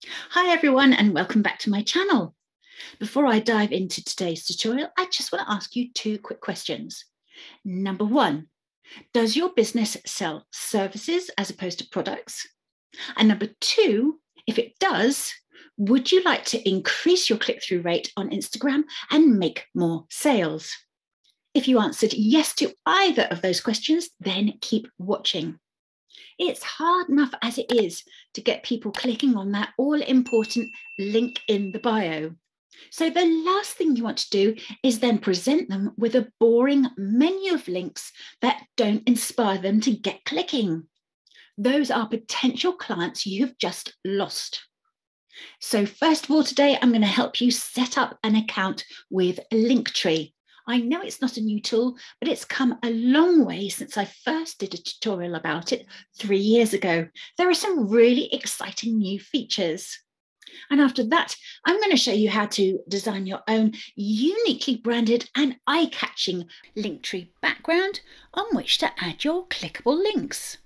Hi everyone and welcome back to my channel. Before I dive into today's tutorial, I just want to ask you two quick questions. Number one, does your business sell services as opposed to products? And number two, if it does, would you like to increase your click-through rate on Instagram and make more sales? If you answered yes to either of those questions, then keep watching. It's hard enough as it is to get people clicking on that all-important link in the bio. So the last thing you want to do is then present them with a boring menu of links that don't inspire them to get clicking. Those are potential clients you've just lost. So first of all, today I'm going to help you set up an account with Linktree. I know it's not a new tool, but it's come a long way since I first did a tutorial about it 3 years ago. There are some really exciting new features. And after that, I'm going to show you how to design your own uniquely branded and eye-catching Linktree background on which to add your clickable links.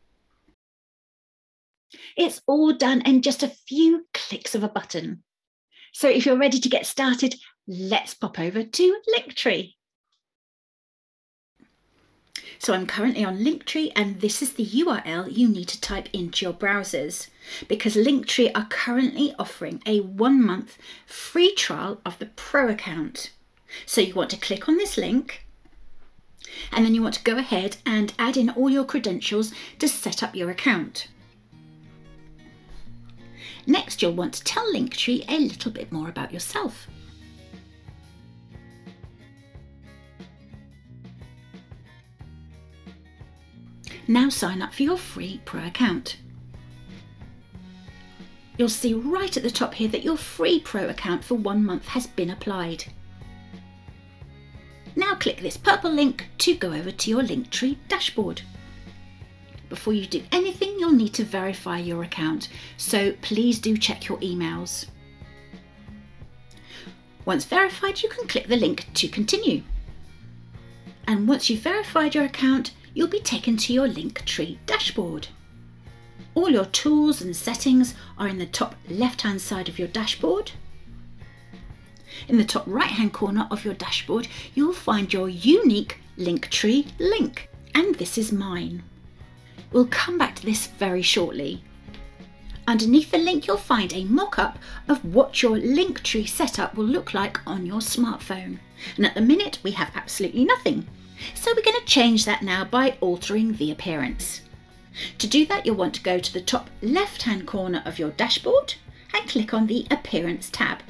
It's all done in just a few clicks of a button. So if you're ready to get started, let's pop over to Linktree. So I'm currently on Linktree and this is the URL you need to type into your browsers because Linktree are currently offering a 1-month free trial of the Pro account. So you want to click on this link and then you want to go ahead and add in all your credentials to set up your account. Next, you'll want to tell Linktree a little bit more about yourself. Now sign up for your free Pro account. You'll see right at the top here that your free Pro account for 1 month has been applied. Now click this purple link to go over to your Linktree dashboard. Before you do anything, you'll need to verify your account, so please do check your emails. Once verified, you can click the link to continue. And once you've verified your account, you'll be taken to your Linktree dashboard. All your tools and settings are in the top left-hand side of your dashboard. In the top right-hand corner of your dashboard, you'll find your unique Linktree link, and this is mine. We'll come back to this very shortly. Underneath the link, you'll find a mock-up of what your Linktree setup will look like on your smartphone. And at the minute, we have absolutely nothing. So we're going to change that now by altering the appearance. To do that, you'll want to go to the top left-hand corner of your dashboard and click on the Appearance tab.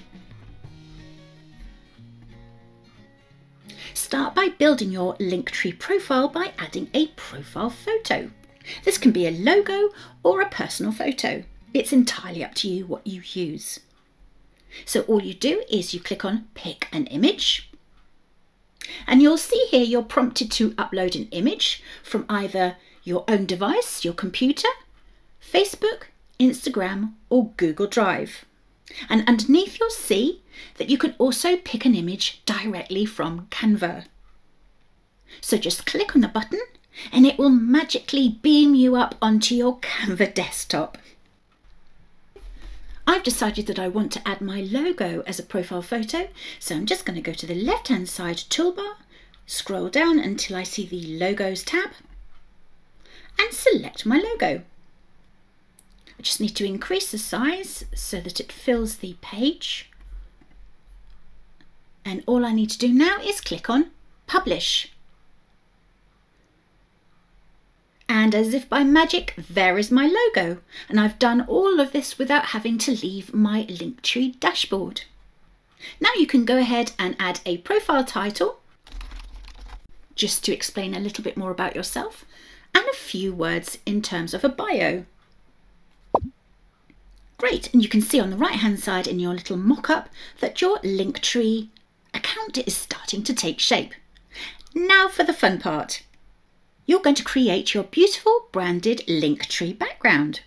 Start by building your Linktree profile by adding a profile photo. This can be a logo or a personal photo. It's entirely up to you what you use. So all you do is you click on Pick an Image. And you'll see here you're prompted to upload an image from either your own device, your computer, Facebook, Instagram, or Google Drive. And underneath you'll see that you can also pick an image directly from Canva. So just click on the button and it will magically beam you up onto your Canva desktop. I've decided that I want to add my logo as a profile photo, so I'm just going to go to the left-hand side toolbar, scroll down until I see the Logos tab, and select my logo. I just need to increase the size so that it fills the page. And all I need to do now is click on Publish. And as if by magic, there is my logo. And I've done all of this without having to leave my Linktree dashboard. Now you can go ahead and add a profile title, just to explain a little bit more about yourself, and a few words in terms of a bio. Great, and you can see on the right-hand side in your little mock-up that your Linktree account is starting to take shape. Now for the fun part. You're going to create your beautiful branded Linktree background.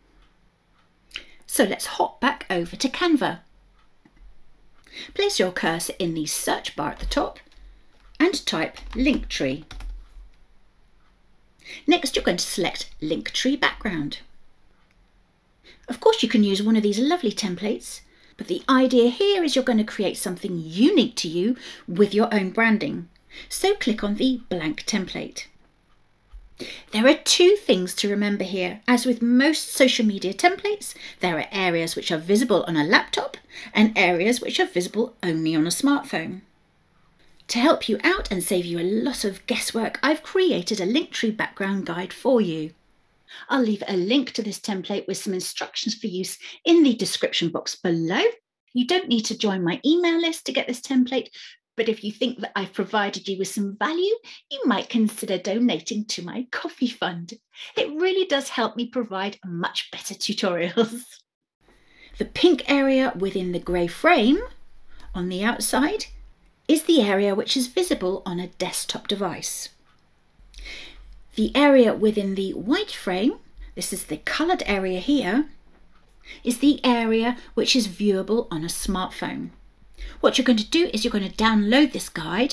So let's hop back over to Canva. Place your cursor in the search bar at the top and type Linktree. Next, you're going to select Linktree background. Of course, you can use one of these lovely templates, but the idea here is you're going to create something unique to you with your own branding. So click on the blank template. There are two things to remember here. As with most social media templates, there are areas which are visible on a laptop and areas which are visible only on a smartphone. To help you out and save you a lot of guesswork, I've created a Linktree background guide for you. I'll leave a link to this template with some instructions for use in the description box below. You don't need to join my email list to get this template, but if you think that I've provided you with some value, you might consider donating to my coffee fund. It really does help me provide much better tutorials. The pink area within the grey frame on the outside is the area which is visible on a desktop device. The area within the white frame, this is the coloured area here, is the area which is viewable on a smartphone. What you're going to do is you're going to download this guide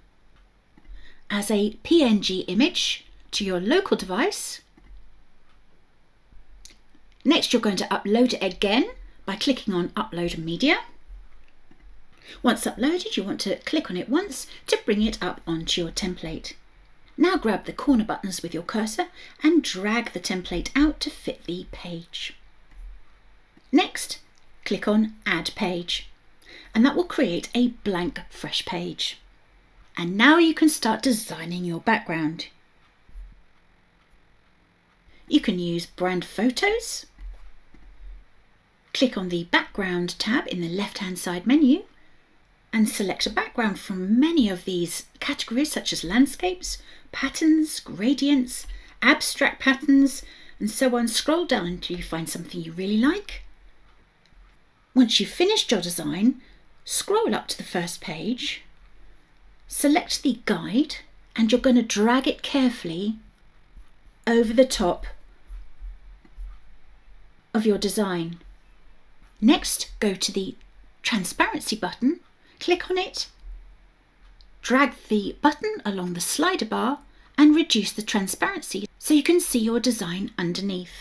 as a PNG image to your local device. Next, you're going to upload it again by clicking on Upload Media. Once uploaded, you want to click on it once to bring it up onto your template. Now grab the corner buttons with your cursor and drag the template out to fit the page. Next, click on Add Page, and that will create a blank fresh page. And now you can start designing your background. You can use brand photos. Click on the Background tab in the left-hand side menu and select a background from many of these categories such as landscapes, patterns, gradients, abstract patterns, and so on. Scroll down until you find something you really like. Once you've finished your design, scroll up to the first page, select the guide, and you're going to drag it carefully over the top of your design. Next, go to the transparency button, click on it, drag the button along the slider bar and reduce the transparency so you can see your design underneath.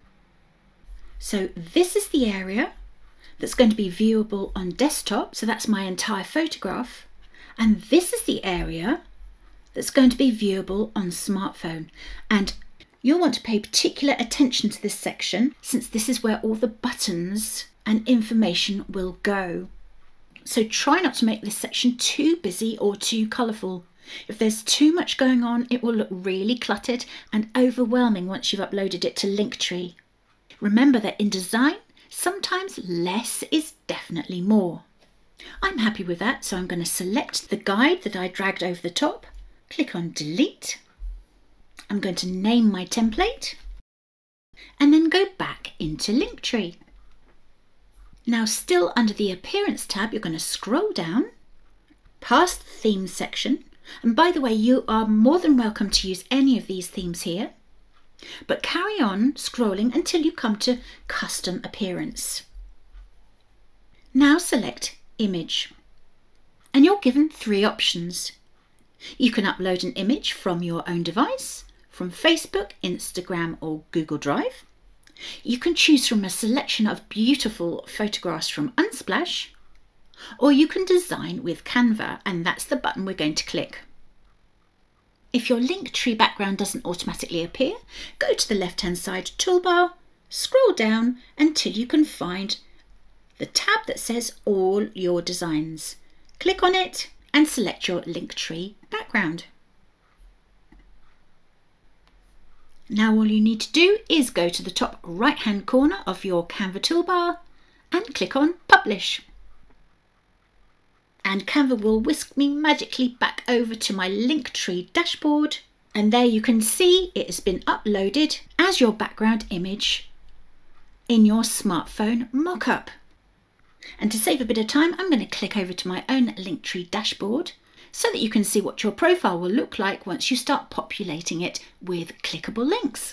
So this is the area that's going to be viewable on desktop, so that's my entire photograph, and this is the area that's going to be viewable on smartphone. And you'll want to pay particular attention to this section since this is where all the buttons and information will go. So try not to make this section too busy or too colourful. If there's too much going on, it will look really cluttered and overwhelming once you've uploaded it to Linktree. Remember that in design, sometimes less is definitely more. I'm happy with that, so I'm going to select the guide that I dragged over the top, click on Delete. I'm going to name my template and then go back into Linktree. Now, still under the Appearance tab, you're going to scroll down past the Themes section. And by the way, you are more than welcome to use any of these themes here, but carry on scrolling until you come to Custom Appearance. Now select Image, and you're given three options. You can upload an image from your own device, from Facebook, Instagram, or Google Drive. You can choose from a selection of beautiful photographs from Unsplash, or you can design with Canva, and that's the button we're going to click. If your Linktree background doesn't automatically appear, go to the left-hand side toolbar, scroll down until you can find the tab that says All Your Designs. Click on it and select your Linktree background. Now all you need to do is go to the top right-hand corner of your Canva toolbar and click on Publish. And Canva will whisk me magically back over to my Linktree dashboard, and there you can see it has been uploaded as your background image in your smartphone mock-up. And to save a bit of time, I'm going to click over to my own Linktree dashboard so that you can see what your profile will look like once you start populating it with clickable links.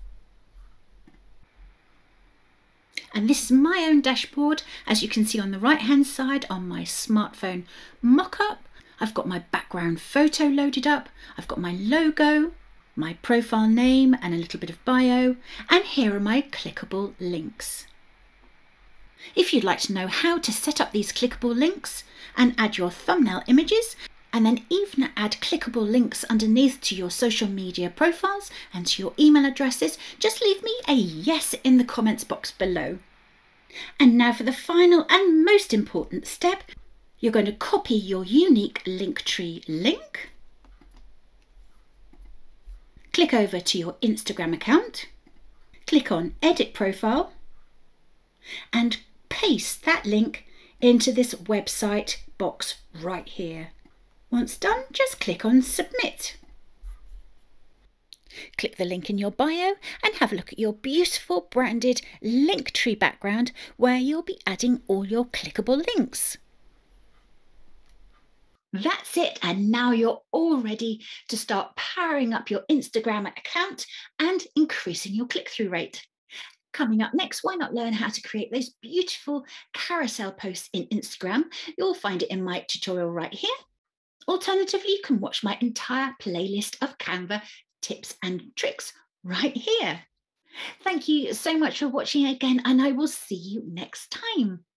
And this is my own dashboard, as you can see on the right hand side on my smartphone mock-up. I've got my background photo loaded up, I've got my logo, my profile name and a little bit of bio, and here are my clickable links. If you'd like to know how to set up these clickable links and add your thumbnail images, and then even add clickable links underneath to your social media profiles and to your email addresses, just leave me a yes in the comments box below. And now for the final and most important step, you're going to copy your unique Linktree link, click over to your Instagram account, click on Edit Profile, and paste that link into this website box right here. Once done, just click on Submit. Click the link in your bio and have a look at your beautiful branded Linktree background where you'll be adding all your clickable links. That's it, and now you're all ready to start powering up your Instagram account and increasing your click-through rate. Coming up next, why not learn how to create those beautiful carousel posts in Instagram? You'll find it in my tutorial right here. Alternatively, you can watch my entire playlist of Canva tips and tricks right here. Thank you so much for watching again, and I will see you next time.